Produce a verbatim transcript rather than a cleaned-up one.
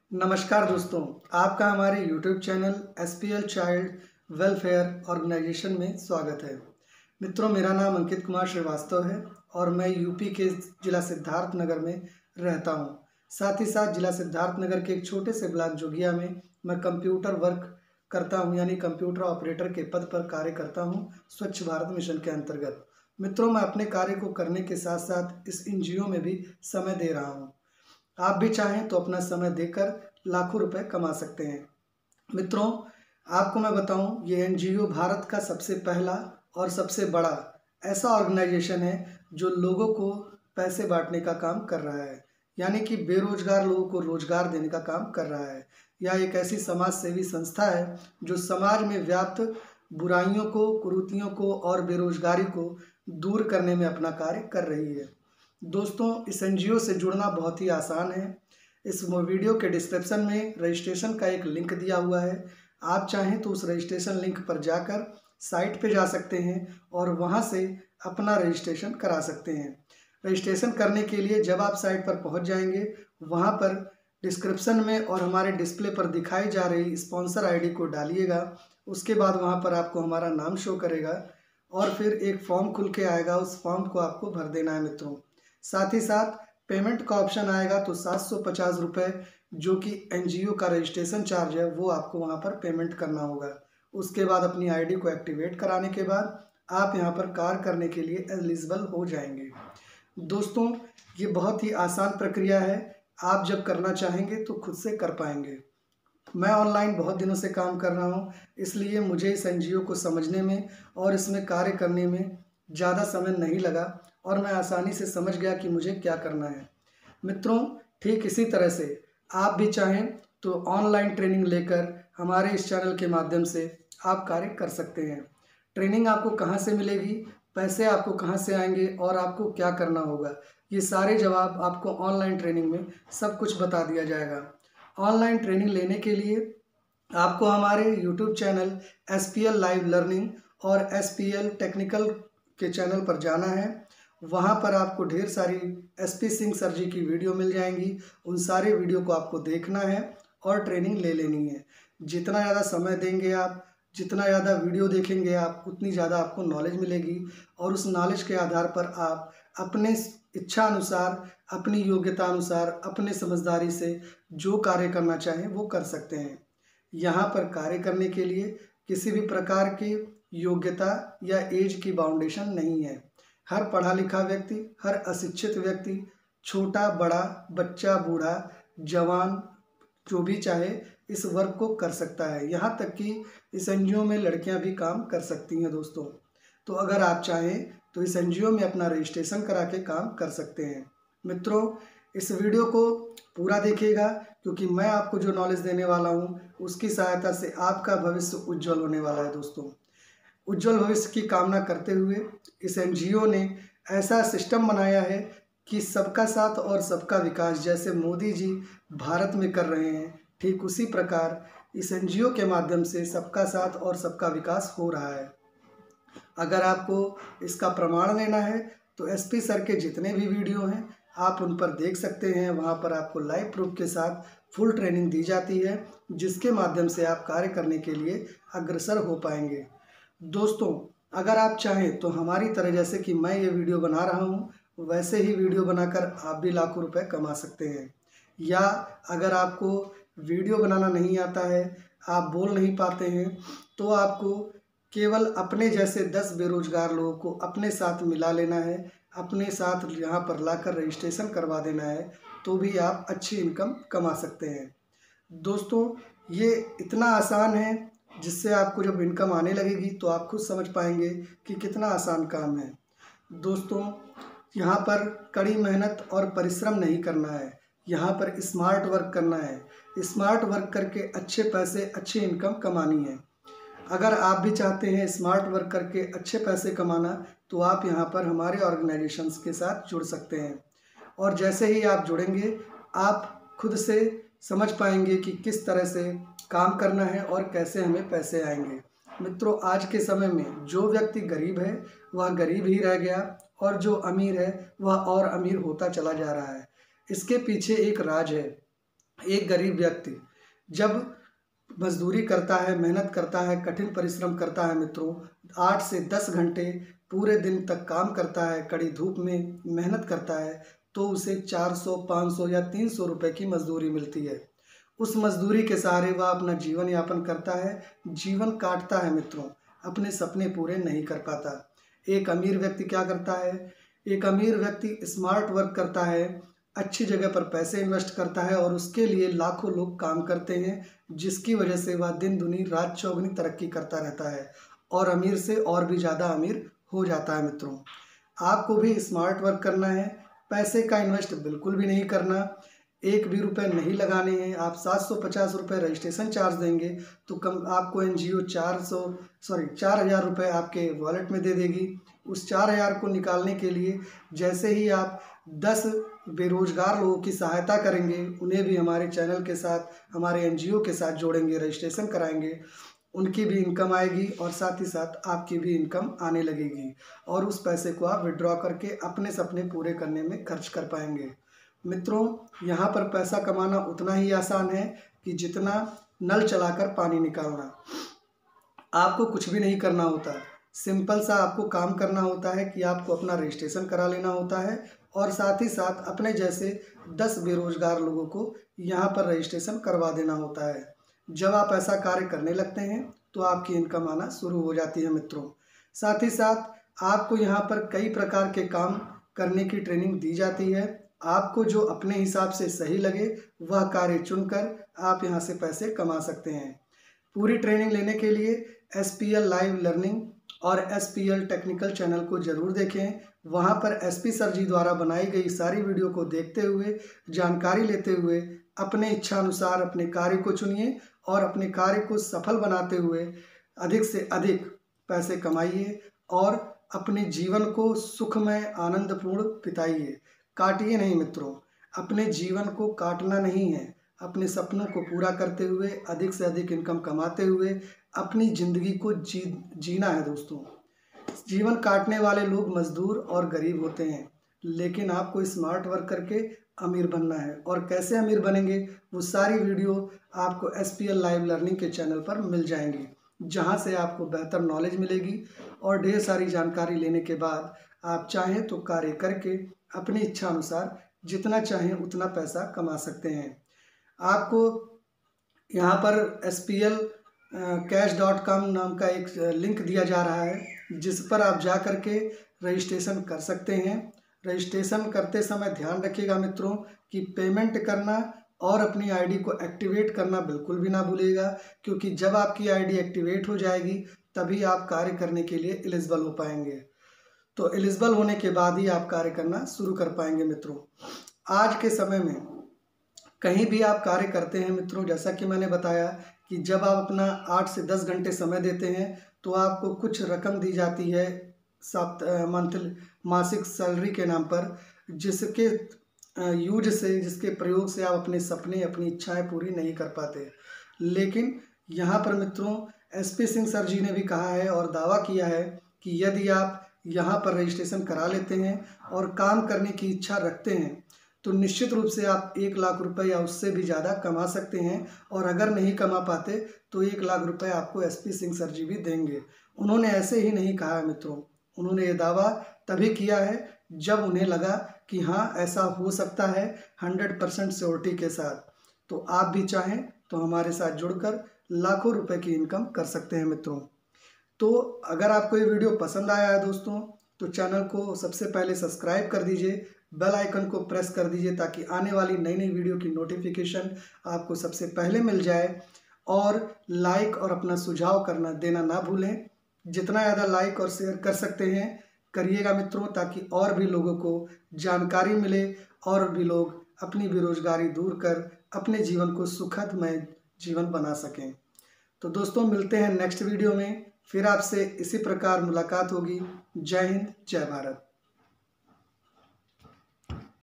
नमस्कार दोस्तों, आपका हमारे YouTube channel S P L child welfare organisation में स्वागत है। मित्रों, मेरा नाम अंकित कुमार श्रीवास्तव है और मैं यूपी के जिला सिद्धार्थनगर में रहता हूं। साथ ही साथ जिला सिद्धार्थनगर के एक छोटे से ब्लॉक जोगिया में मैं कंप्यूटर वर्क करता हूं, यानी कंप्यूटर ऑपरेटर के पद पर कार्य करता हूं स्वच्छ भारत मिशन के अंतर्गत। मित्रों, मैं अपने कार्य को करने के साथ साथ इस एन जी ओ में भी समय दे रहा हूँ। आप भी चाहें तो अपना समय देकर लाखों रुपए कमा सकते हैं। मित्रों, आपको मैं बताऊं, ये एन जी ओ भारत का सबसे पहला और सबसे बड़ा ऐसा ऑर्गेनाइजेशन है जो लोगों को पैसे बांटने का काम कर रहा है, यानी कि बेरोजगार लोगों को रोजगार देने का काम कर रहा है। यह एक ऐसी समाज सेवी संस्था है जो समाज में व्याप्त बुराइयों को, कुरीतियों को और बेरोजगारी को दूर करने में अपना कार्य कर रही है। दोस्तों, इस एन जी ओ से जुड़ना बहुत ही आसान है। इस वीडियो के डिस्क्रिप्शन में रजिस्ट्रेशन का एक लिंक दिया हुआ है। आप चाहें तो उस रजिस्ट्रेशन लिंक पर जाकर साइट पे जा सकते हैं और वहां से अपना रजिस्ट्रेशन करा सकते हैं। रजिस्ट्रेशन करने के लिए जब आप साइट पर पहुंच जाएंगे, वहां पर डिस्क्रिप्शन में और हमारे डिस्प्ले पर दिखाई जा रही स्पॉन्सर आई डी को डालिएगा। उसके बाद वहां पर आपको हमारा नाम शो करेगा और फिर एक फॉर्म खुल के आएगा। उस फॉर्म को आपको भर देना है मित्रों। साथ ही साथ पेमेंट का ऑप्शन आएगा, तो सात सौ पचास रुपये जो कि एन जी ओ का रजिस्ट्रेशन चार्ज है वो आपको वहां पर पेमेंट करना होगा। उसके बाद अपनी आई डी को एक्टिवेट कराने के बाद आप यहां पर कार्य करने के लिए एलिजिबल हो जाएंगे। दोस्तों, ये बहुत ही आसान प्रक्रिया है। आप जब करना चाहेंगे तो खुद से कर पाएंगे। मैं ऑनलाइन बहुत दिनों से काम कर रहा हूं, इसलिए मुझे इस एन जी ओ को समझने में और इसमें कार्य करने में ज़्यादा समय नहीं लगा और मैं आसानी से समझ गया कि मुझे क्या करना है। मित्रों, ठीक इसी तरह से आप भी चाहें तो ऑनलाइन ट्रेनिंग लेकर हमारे इस चैनल के माध्यम से आप कार्य कर सकते हैं। ट्रेनिंग आपको कहां से मिलेगी, पैसे आपको कहां से आएंगे और आपको क्या करना होगा, ये सारे जवाब आपको ऑनलाइन ट्रेनिंग में सब कुछ बता दिया जाएगा। ऑनलाइन ट्रेनिंग लेने के लिए आपको हमारे YouTube channel S P L live learning और एस पी एल टेक्निकल के चैनल पर जाना है। वहां पर आपको ढेर सारी S P Singh sir ji की वीडियो मिल जाएंगी। उन सारे वीडियो को आपको देखना है और ट्रेनिंग ले लेनी है। जितना ज़्यादा समय देंगे आप, जितना ज़्यादा वीडियो देखेंगे आप, उतनी ज़्यादा आपको नॉलेज मिलेगी और उस नॉलेज के आधार पर आप अपने इच्छा अनुसार, अपनी योग्यता अनुसार, अपने समझदारी से जो कार्य करना चाहें वो कर सकते हैं। यहाँ पर कार्य करने के लिए किसी भी प्रकार की योग्यता या एज की बाउंडेशन नहीं है। हर पढ़ा लिखा व्यक्ति, हर अशिक्षित व्यक्ति, छोटा बड़ा, बच्चा बूढ़ा, जवान, जो भी चाहे इस वर्क को कर सकता है। यहाँ तक कि इस एन जी ओ में लड़कियां भी काम कर सकती हैं दोस्तों। तो अगर आप चाहें तो इस एन जी ओ में अपना रजिस्ट्रेशन करा के काम कर सकते हैं। मित्रों, इस वीडियो को पूरा देखिएगा क्योंकि मैं आपको जो नॉलेज देने वाला हूँ उसकी सहायता से आपका भविष्य उज्जवल होने वाला है। दोस्तों, उज्जवल भविष्य की कामना करते हुए इस एन जी ओ ने ऐसा सिस्टम बनाया है कि सबका साथ और सबका विकास, जैसे मोदी जी भारत में कर रहे हैं, ठीक उसी प्रकार इस एन जी ओ के माध्यम से सबका साथ और सबका विकास हो रहा है। अगर आपको इसका प्रमाण लेना है तो एस पी सर के जितने भी वीडियो हैं आप उन पर देख सकते हैं। वहां पर आपको लाइव प्रूफ के साथ फुल ट्रेनिंग दी जाती है, जिसके माध्यम से आप कार्य करने के लिए अग्रसर हो पाएंगे। दोस्तों, अगर आप चाहें तो हमारी तरह, जैसे कि मैं ये वीडियो बना रहा हूँ, वैसे ही वीडियो बनाकर आप भी लाखों रुपए कमा सकते हैं। या अगर आपको वीडियो बनाना नहीं आता है, आप बोल नहीं पाते हैं, तो आपको केवल अपने जैसे दस बेरोजगार लोगों को अपने साथ मिला लेना है, अपने साथ यहाँ पर लाकर रजिस्ट्रेशन करवा देना है, तो भी आप अच्छी इनकम कमा सकते हैं। दोस्तों, ये इतना आसान है जिससे आपको जब इनकम आने लगेगी तो आप खुद समझ पाएंगे कि कितना आसान काम है। दोस्तों, यहाँ पर कड़ी मेहनत और परिश्रम नहीं करना है, यहाँ पर स्मार्ट वर्क करना है। स्मार्ट वर्क करके अच्छे पैसे, अच्छी इनकम कमानी है। अगर आप भी चाहते हैं स्मार्ट वर्क करके अच्छे पैसे कमाना, तो आप यहाँ पर हमारे ऑर्गेनाइजेशंस के साथ जुड़ सकते हैं और जैसे ही आप जुड़ेंगे आप खुद से समझ पाएंगे कि किस तरह से काम करना है और कैसे हमें पैसे आएंगे। मित्रों, आज के समय में जो व्यक्ति गरीब है वह गरीब ही रह गया और जो अमीर है वह और अमीर होता चला जा रहा है। इसके पीछे एक राज है। एक गरीब व्यक्ति जब मजदूरी करता है, मेहनत करता है, कठिन परिश्रम करता है मित्रों, आठ से दस घंटे पूरे दिन तक काम करता है, कड़ी धूप में मेहनत करता है, तो उसे चार सौ, पाँच सौ या तीन सौ रुपये की मजदूरी मिलती है। उस मजदूरी के सहारे वह अपना जीवन यापन करता है, जीवन काटता है मित्रों, अपने सपने पूरे नहीं कर पाता। एक अमीर व्यक्ति क्या करता है? एक अमीर व्यक्ति स्मार्ट वर्क करता है, अच्छी जगह पर पैसे इन्वेस्ट करता है और उसके लिए लाखों लोग काम करते हैं, जिसकी वजह से वह दिन दुनी रात चौगुनी तरक्की करता रहता है और अमीर से और भी ज़्यादा अमीर हो जाता है मित्रों। आपको भी स्मार्ट वर्क करना है, पैसे का इन्वेस्ट बिल्कुल भी नहीं करना, एक भी रुपए नहीं लगाने हैं। आप सात सौ पचास रुपये रजिस्ट्रेशन चार्ज देंगे तो कम आपको एनजीओ चार सौ सॉरी चार हज़ार रुपये आपके वॉलेट में दे देगी। उस चार हज़ार को निकालने के लिए जैसे ही आप दस बेरोजगार लोगों की सहायता करेंगे, उन्हें भी हमारे चैनल के साथ, हमारे एनजीओ के साथ जोड़ेंगे, रजिस्ट्रेशन कराएंगे, उनकी भी इनकम आएगी और साथ ही साथ आपकी भी इनकम आने लगेगी और उस पैसे को आप विड्रॉ करके अपने सपने पूरे करने में खर्च कर पाएंगे। मित्रों, यहाँ पर पैसा कमाना उतना ही आसान है कि जितना नल चलाकर पानी निकालना। आपको कुछ भी नहीं करना होता, सिंपल सा आपको काम करना होता है कि आपको अपना रजिस्ट्रेशन करा लेना होता है और साथ ही साथ अपने जैसे दस बेरोजगार लोगों को यहाँ पर रजिस्ट्रेशन करवा देना होता है। जब आप ऐसा कार्य करने लगते हैं तो आपकी इनकम आना शुरू हो जाती है मित्रों। साथ ही साथ आपको यहाँ पर कई प्रकार के काम करने की ट्रेनिंग दी जाती है। आपको जो अपने हिसाब से सही लगे वह कार्य चुनकर आप यहाँ से पैसे कमा सकते हैं। पूरी ट्रेनिंग लेने के लिए S P L live learning और S P L technical channel को जरूर देखें। वहाँ पर एस पी सर जी द्वारा बनाई गई सारी वीडियो को देखते हुए, जानकारी लेते हुए अपने इच्छा अनुसार अपने कार्य को चुनिए और अपने कार्य को सफल बनाते हुए अधिक से अधिक पैसे कमाइए और अपने जीवन को सुखमय आनंदपूर्ण बिताइए। काटिए नहीं मित्रों, अपने जीवन को काटना नहीं है, अपने सपनों को पूरा करते हुए अधिक से अधिक इनकम कमाते हुए अपनी ज़िंदगी को जी जीना है दोस्तों। जीवन काटने वाले लोग मजदूर और गरीब होते हैं, लेकिन आपको स्मार्ट वर्क करके अमीर बनना है। और कैसे अमीर बनेंगे वो सारी वीडियो आपको S P L live learning के चैनल पर मिल जाएंगी, जहां से आपको बेहतर नॉलेज मिलेगी और ढेर सारी जानकारी लेने के बाद आप चाहें तो कार्य करके अपनी इच्छा अनुसार जितना चाहें उतना पैसा कमा सकते हैं। आपको यहाँ पर S P L cash dot com नाम का एक लिंक दिया जा रहा है, जिस पर आप जा कर के रजिस्ट्रेशन कर सकते हैं। रजिस्ट्रेशन करते समय ध्यान रखिएगा मित्रों कि पेमेंट करना और अपनी आईडी को एक्टिवेट करना बिल्कुल भी ना भूलिएगा, क्योंकि जब आपकी आईडी एक्टिवेट हो जाएगी तभी आप कार्य करने के लिए एलिजिबल हो पाएंगे। तो एलिजिबल होने के बाद ही आप कार्य करना शुरू कर पाएंगे मित्रों। आज के समय में कहीं भी आप कार्य करते हैं मित्रों, जैसा कि मैंने बताया कि जब आप अपना आठ से दस घंटे समय देते हैं तो आपको कुछ रकम दी जाती है साप्ताहिक मंथली मासिक सैलरी के नाम पर, जिसके यूज से जिसके प्रयोग से आप अपने सपने अपनी इच्छाएं पूरी नहीं कर पाते। लेकिन यहाँ पर मित्रों S P Singh sir ji ने भी कहा है और दावा किया है कि यदि आप यहाँ पर रजिस्ट्रेशन करा लेते हैं और काम करने की इच्छा रखते हैं तो निश्चित रूप से आप एक लाख रुपए या उससे भी ज़्यादा कमा सकते हैं। और अगर नहीं कमा पाते तो एक लाख रुपए आपको S P Singh sir ji भी देंगे। उन्होंने ऐसे ही नहीं कहा है मित्रों, उन्होंने ये दावा तभी किया है जब उन्हें लगा कि हाँ ऐसा हो सकता है हंड्रेड परसेंट श्योरिटी के साथ। तो आप भी चाहें तो हमारे साथ जुड़कर लाखों रुपए की इनकम कर सकते हैं मित्रों। तो अगर आपको ये वीडियो पसंद आया है दोस्तों तो चैनल को सबसे पहले सब्सक्राइब कर दीजिए, बेल आइकन को प्रेस कर दीजिए ताकि आने वाली नई नई वीडियो की नोटिफिकेशन आपको सबसे पहले मिल जाए। और लाइक और अपना सुझाव करना देना ना भूलें। जितना ज़्यादा लाइक और शेयर कर सकते हैं करिएगा मित्रों, ताकि और भी लोगों को जानकारी मिले और भी लोग अपनी बेरोजगारी दूर कर अपने जीवन को सुखदमय जीवन बना सकें। तो दोस्तों मिलते हैं नेक्स्ट वीडियो में, फिर आपसे इसी प्रकार मुलाकात होगी। जय हिंद, जय भारत।